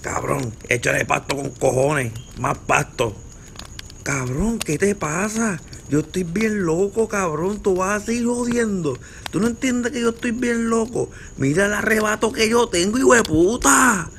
Cabrón, échale pasto con cojones. Más pasto. Cabrón, ¿qué te pasa? Yo estoy bien loco, cabrón. Tú vas a seguir jodiendo. Tú no entiendes que yo estoy bien loco. Mira el arrebato que yo tengo, hijo de puta.